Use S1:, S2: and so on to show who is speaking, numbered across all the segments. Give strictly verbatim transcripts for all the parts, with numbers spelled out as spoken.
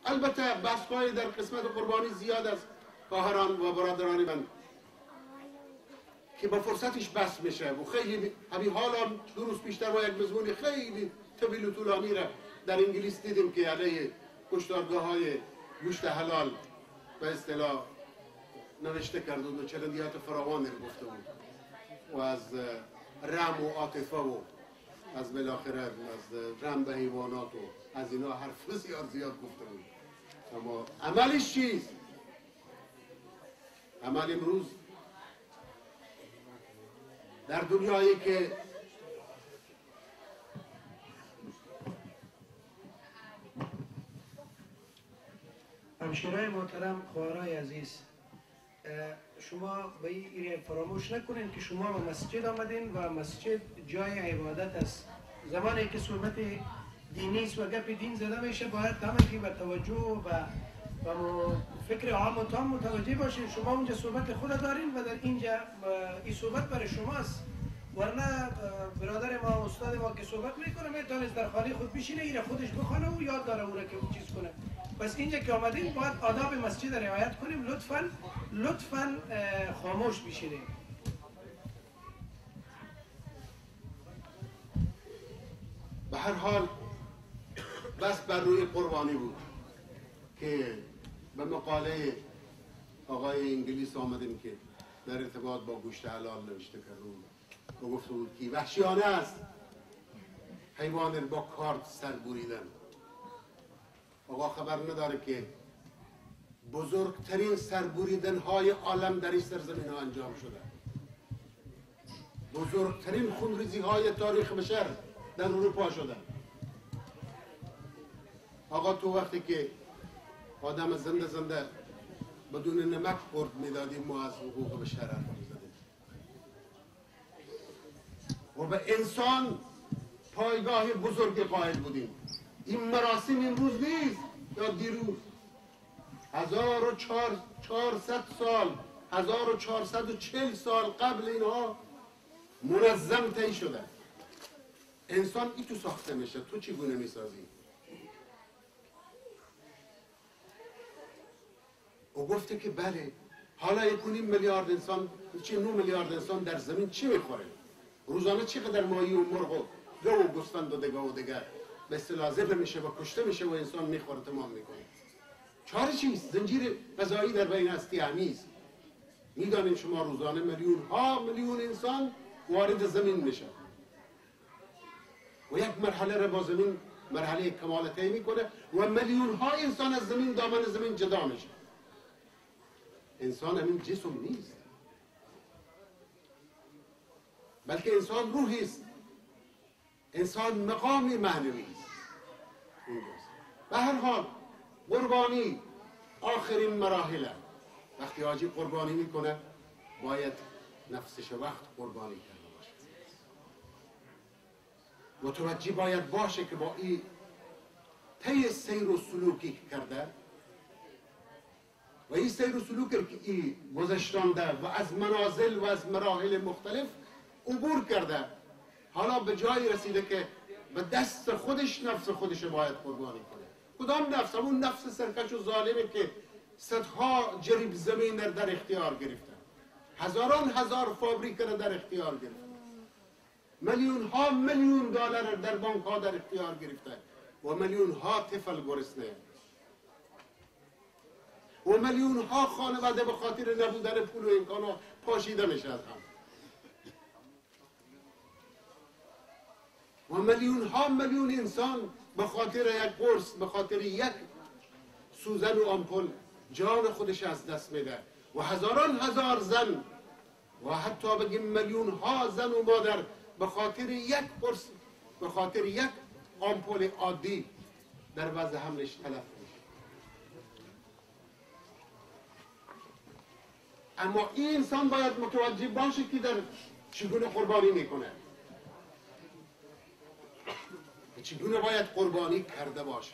S1: البته بحث‌های در قسمت قربانی زیاد است خواهران و برادران من که با فرصتش بس میشه و خیلی همین حالا دو روز پیشتر با یک مضمون خیلی طویل و طولانی را در انگلیس دیدیم که علیه کشتارگاه‌های گوشت حلال به اصطلاح نوشته کرد و چرندیات فراوانی رو گفته بود و از رم و عاطفه و از بالاخره از رم به حیوانات و از اینا حرف بسیار زیاد گفته بود. اما عملش چیست؟ عمل امروز در دنیایی که
S2: همشیرای محترم، خواهرای عزیز، شما به این فراموش نکنین که شما به مسجد آمدین و مسجد جای عبادت است. زمانی که صحبت دینی است و گپ دین زده میشه باید همگی به توجه و و فکر عام و تام متوجه باشین. شما اونجا صحبت خود دارین و در اینجا این صحبت برای شماست، ورنه برادر ما استاد ما که صحبت میکنه میتونست در خانه خود بشینه ایره خودش بخونه و یاد داره اون را که اون چیز کنه. بس اینجا که آمدین باید آداب مسجد رعایت کنیم. لطفاً لطفاً خاموش بشینیم.
S1: به هر حال بس بر روی قربانی بود که به مقاله آقای انگلیس آمدیم که در ارتباط با گوشت حلال نوشته کرد و گفته بود که وحشیانه است حیوان رو با کارد سر بریدن. آقا خبر نداره که بزرگترین سربریدن های عالم در این سرزمین ها انجام شده. بزرگترین خونریزی های تاریخ بشر در اروپا شده. آقا تو وقتی که آدم زنده زنده بدون نمک خورد میدادیم ما از حقوق بشر حرف میزدیم و به انسان پایگاه بزرگ قائل بودیم. این مراسم امروز نیست یا دیروز. هزار و چهارصد سال، هزار و چهارصد و چهل سال قبل اینها منظم طی شده. انسان ای تو ساخته میشه، تو چگونه میسازی؟ او گفته که بله حالا یکونیم میلیارد انسان، چه نو میلیارد انسان در زمین چی میخوره؟ روزانه چقدر ماهی و مرغ و گو و گوسفند و دگه و دگر به اصطلاح ذبح میشه و کشته میشه و انسان میخوره تمام میکنه. چاره چیست؟ زنجیر غذایی در بین هستی همیز. میدانید شما روزانه میلیون ها میلیون انسان وارد زمین میشه و یک مرحله را با زمین مرحله کمال طی میکنه و میلیون ها انسان از زمین دامن زمین جدا میشه. انسان همین جسم نیست، بلکه انسان روحی است. انسان مقامی معنوی است. به هر حال قربانی آخرین مراحل. وقتی حاجی قربانی میکنه باید نفسش وقت قربانی کرده باشه. متوجه باید باشه که با این طی سیر و سلوکی کرده و این سیر و سلوکی که این گذشتانده و از منازل و از مراحل مختلف عبور کرده، حالا به جایی رسیده که به دست خودش نفس خودش باید قربانی کنه. کدام نفس؟ همون نفس سرکش و ظالمه که صدها جریب زمین در اختیار گرفته، هزاران هزار فابریکه را در اختیار گرفته، میلیون ها میلیون دلار در بانک ها در اختیار گرفته و میلیون ها طفل گرسنه و میلیون ها خانواده به خاطر نبودن پول و امکانات پاشیده میشه از هم و میلیون ها میلیون انسان به خاطر یک قرص، به خاطر یک سوزن و آمپول جان خودش از دست میده و هزاران هزار زن و حتی بگیم میلیون ها زن و مادر به خاطر یک قرص، به خاطر یک آمپول عادی در وضع حملش تلف میشه. اما این انسان باید متوجه باشه که در چگونه قربانی میکنه، چگونه باید قربانی کرده باشه.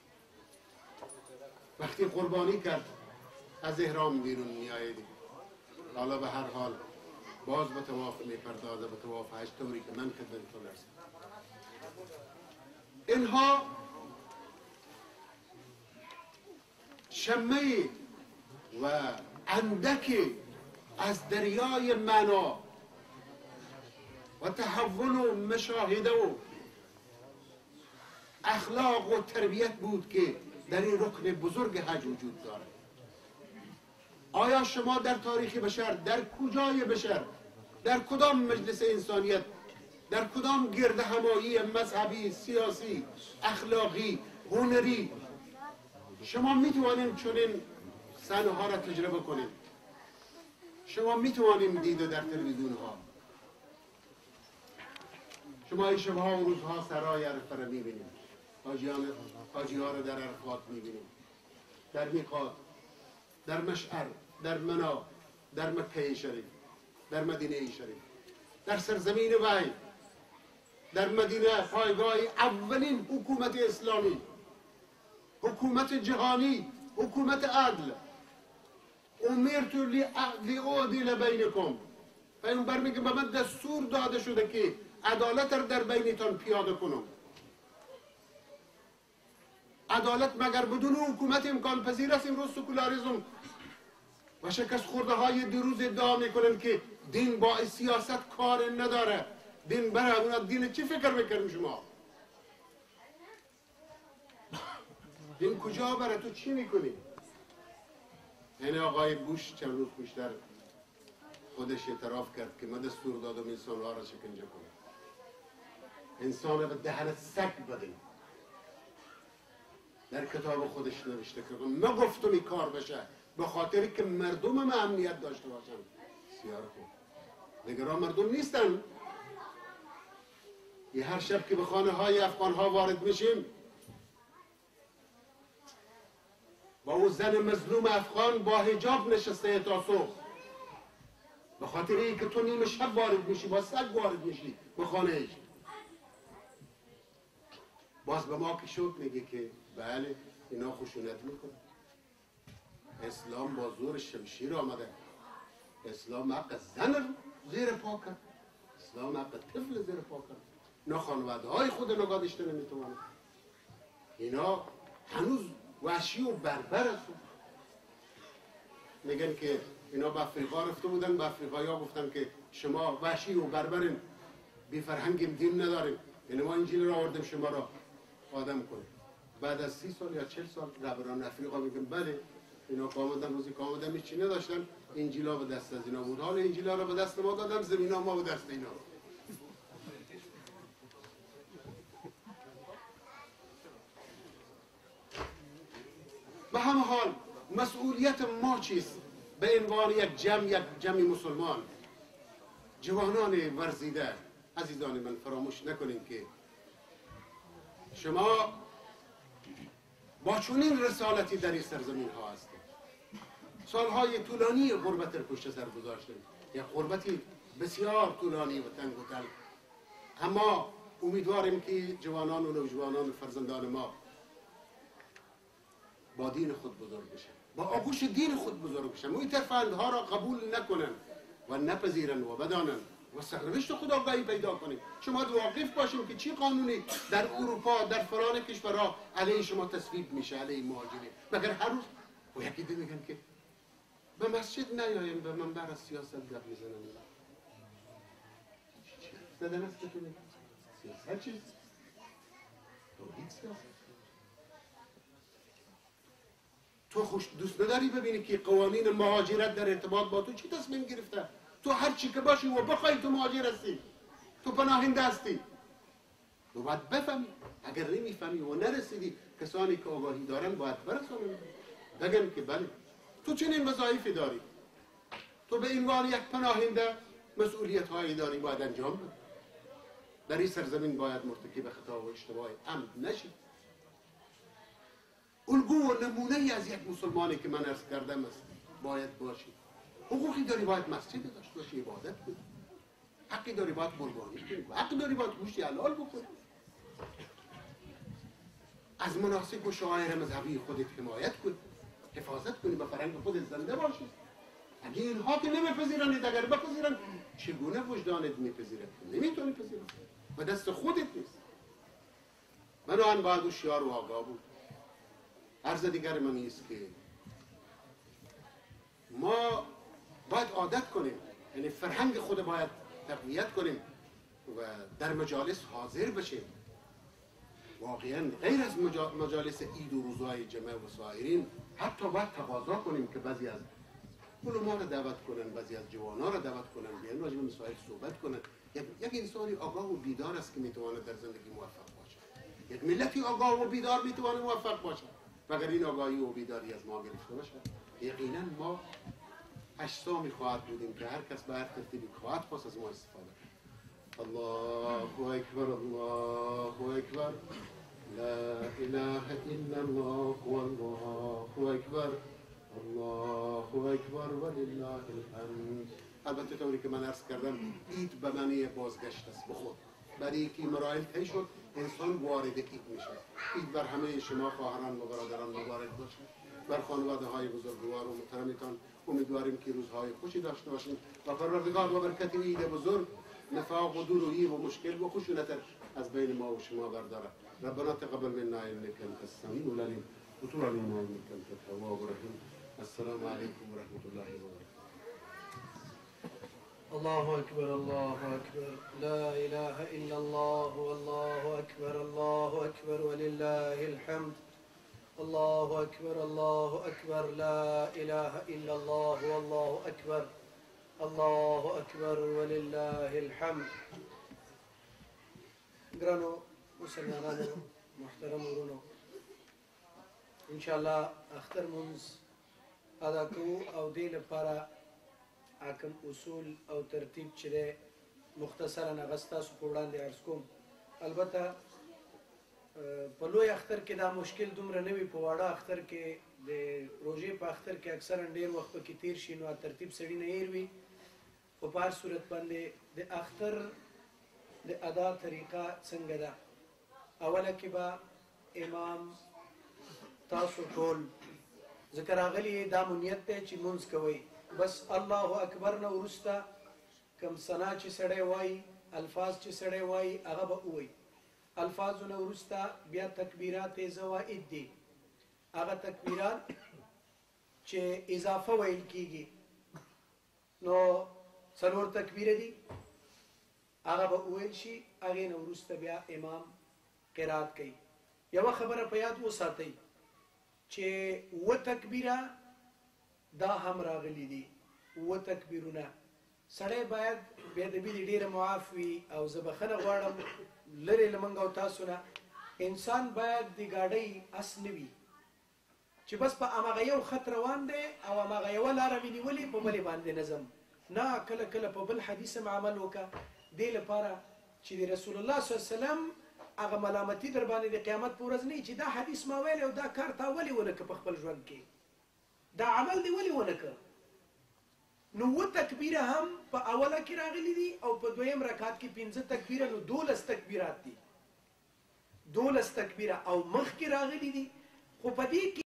S1: وقتی قربانی کرد از احرام بیرون میآید، حالا به هر حال باز به طواف میپردازه، به طواف حج، طوری که من خدمتتون ارسم. اینها شمه و اندک از دریای معنا و تحول و مشاهده و اخلاق و تربیت بود که در این رکن بزرگ حج وجود دارد. آیا شما در تاریخ بشر، در کجای بشر، در کدام مجلس انسانیت، در کدام گرد همایی مذهبی، سیاسی، اخلاقی، هنری شما میتوانیم چنین صحنه ها را تجربه کنیم؟ شما میتوانیم دیده در تلویزیون ها. شما این شبها و روزها سرای عرفه را میبینیم، حاجی ها را در عرفات میبینیم، در میقات، در مشعر، در منا، در مکه شریف، در مدینه شریف، در سرزمین وحی، در مدینه پایگاه اولین حکومت اسلامی، حکومت جهانی، حکومت عدل. امرت لأعدل بینکم، پیامبر میگه به من دستور داده شده که عدالت را در بینتان پیاده کنم. عدالت مگر بدون حکومت امکان پذیر است؟ امروز سکولاریسم و شکست خورده های دیروز ادعا میکنن که دین با سیاست کار نداره. دین برای اونا دین چی فکر میکنیم شما؟ دین کجا برای تو چی میکنی؟ این آقای بوش چند روز پیشتر خودش اعتراف کرد که من دستور دادم انسان ها را شکنجه کنم، انسان را به دهن سگ بدیم. در کتاب خودش نوشته که من گفتم این کار بشه به خاطری که مردم هم امنیت داشته باشن. سیار خوب نگران مردم نیستن. یه هر شب که به خانه های افغان ها وارد میشیم با اون زن مظلوم افغان با حجاب نشسته تا صبح، به خاطر این که تو نیم شب وارد میشی با سگ وارد میشی به خانه ایش. باز به ما که شد میگه که بله اینا خشونت میکنه. اسلام با زور شمشیر آمده. اسلام حق زن زیر پا کرد، اسلام حق طفل زیر پا کرد. اینا خانواده های خود نگاه داشته نمیتوانه. اینا هنوز وحشی و بربر هستن. میگن که اینا به افریقا رفته بودن، به افریقایی ها گفتن که شما وحشی و بربرین، بی فرهنگیم، دین نداریم، یعنی ما انجیل را آوردیم شما را آدم کنیم. بعد از سی سال یا چل سال رهبران افریقا میگن بله اینا کامدن، روزی کامدن هیچی نداشتن، انجیلا به دست از اینا بود، حال انجیلا را به دست ما دادن، زمین ها ما به دست اینا. به همه حال مسئولیت ما چیست به عنوان یک جمع، یک جمع مسلمان، جوانان ورزیده؟ عزیزان من فراموش نکنیم که شما با چنین رسالتی در این سرزمین ها هستید. سالهای طولانی غربت را پشت سر گذاشتیم، یک غربتی بسیار طولانی و تنگ و تلخ. اما امیدواریم که جوانان و نوجوانان و فرزندان ما با دین خود بزرگ بشن، با آغوش دین خود بزرگ بشن، این ترفندها را قبول نکنن و نپذیرن و بدانن و سرنوشت خودآگاهی پیدا کنیم. شما واقف باشیم که چی قانونی در اروپا، در فلان کشورها علیه شما تصویب میشه، علیه مهاجرین. مگر هر روز و یکی دی میگن که به مسجد نیاییم، به منبر از سیاست گپ میزنن. زدن است که سیاست چیست؟ توحید سیاست. تو خوش دوست نداری ببینی که قوانین مهاجرت در ارتباط با تو چی تصمیم گرفته؟ تو هر چی که باشی و بخوای تو مهاجر هستی، تو پناهنده هستی. تو باید بفهمی. اگر نمیفهمی و نرسیدی، کسانی که آگاهی دارن باید برسونن بگن که بله تو چنین وظایفی داری، تو به عنوان یک پناهنده مسئولیت هایی داری باید انجام بدی. در این سرزمین باید مرتکب خطا و اشتباه عمد نشی. الگو و نمونه از یک مسلمانی که من عرض کردم است باید باشی. حقوقی داری باید مسجد داشته باشی، عبادت کنی. حقی داری باید قربانی کنی، حقی داری باید گوشت حلال بخوری. از مناسک و شعائر مذهبی خودت حمایت کنی، حفاظت کنی، به فرهنگ خودت زنده باشی. اگه اینها که نمیپذیرند، اگر بپذیرند چگونه وجدانت میپذیره؟ نمیتونی پذیره، به دست خودت نیست. بنابراین باید هوشیار و آگاه بود. عرض دیگر من است که ما باید عادت کنیم، یعنی فرهنگ خود باید تقویت کنیم و در مجالس حاضر بشیم. واقعا غیر از مجالس عید و روزهای جمعه و سایرین حتی باید تقاضا کنیم که بعضی از علما را دعوت کنن، بعضی از جوانا را دعوت کنن، بیان راجع به مسائل صحبت کنن. یک انسانی آگاه و بیدار است که میتواند در زندگی موفق باشد. یک ملتی آگاه و بیدار میتواند موفق باشد. و اگر این آگاهی و بیداری از ما گرفته باشد، یقینا ما اجسامی خواهد بودیم که هر کس به هر ترتیبی خواهد خواست از ما استفاده کنه. الله اکبر، الله اکبر، لا اله الا الله والله اکبر، الله اکبر ولله الحمد. البته طوری که من عرض کردم عید به معنی بازگشت است به خود. برای که مراحل طی شد انسان وارد عید میشه. عید بر همه شما خواهران و برادران مبارک باشد. بر خانواده های بزرگوار و محترمتان امیدواریم که روزهای خوشی داشته باشیم و پروردگار و برکت عید بزرگ نفاق و دورویی و مشکل و خشونت از بین ما و شما بردارد. ربنا تقبل منا انك انت السميع العليم وتب علينا انك انت التواب الرحيم. السلام عليكم ورحمه الله وبركاته.
S2: الله أكبر، الله أكبر، لا إله إلا الله والله أكبر، الله أكبر ولله الحمد. الله أكبر، الله أكبر، لا إله إلا الله والله أكبر، الله أكبر ولله الحمد. گرانو مسلمانانو محترم ورونو، انشاءالله اختر منز ادا کوو او دې لپاره حاکم اصول او ترتیب چې دی مختصرا هغه ستاسو په وړاندې عرض کوم. البته په لوی اختر کې دا مشکل دومره نه وي، په واړه اختر کې د روژې په اختر کې اکثرا ډېر وخت پکې تیر شي نو ترتیب سړي نه هیر وي. خو په هر صورت باندې د اختر د ادا طریقه څنګه ده؟ اوله کې به امام تاسو ټول ذکر راغلی دا مو نیت دی چې مونځ کوئ، بس الله اکبر نه وروسته کوم ثنا چې سړی وایي، الفاظ چې سړی وایي هغه به ووایي. الفاظو نه وروسته بیا تکبیرات زوائد دي، هغه تکبیرات چې اضافه ویل کیږي نو څلور تکبیره دي، هغه به وویل شي. هغې نه وروسته بیا امام قرات کوي. یوه خبره په یاد وساتئ چې اووه تکبیره دا هم راغلي دي، اووه تکبیرونه. سړی باید بېادبي دې ډېره معاف وي او زه بخښنه غواړم لرې له موږ او تاسو نه. انسان باید د ګاډۍ اس نه وي چې بس په هماغه یو خط روان دی او هماغه یوه لاره مې نیولې په بلې باندې نه ځم. نه، کله کله په بل حدیث هم عمل وکړه، دې لپاره چې د رسول الله صلی الله علیه وسلم هغه ملامتي در باندې د قیامت په ورځ نه چې دا حدیث ما ویلی او دا کار تا ولې ونه کړه په خپل ژوند کې، دا عمل دې ولې ونه کړه. نو اووه تکبیره هم په اوله کې راغلي دي او په دویم رکعت کې پنځه تکبیره، نو دولس تکبیرات دي، دولس تکبیره او مخکې راغلي دي. خو په دې کې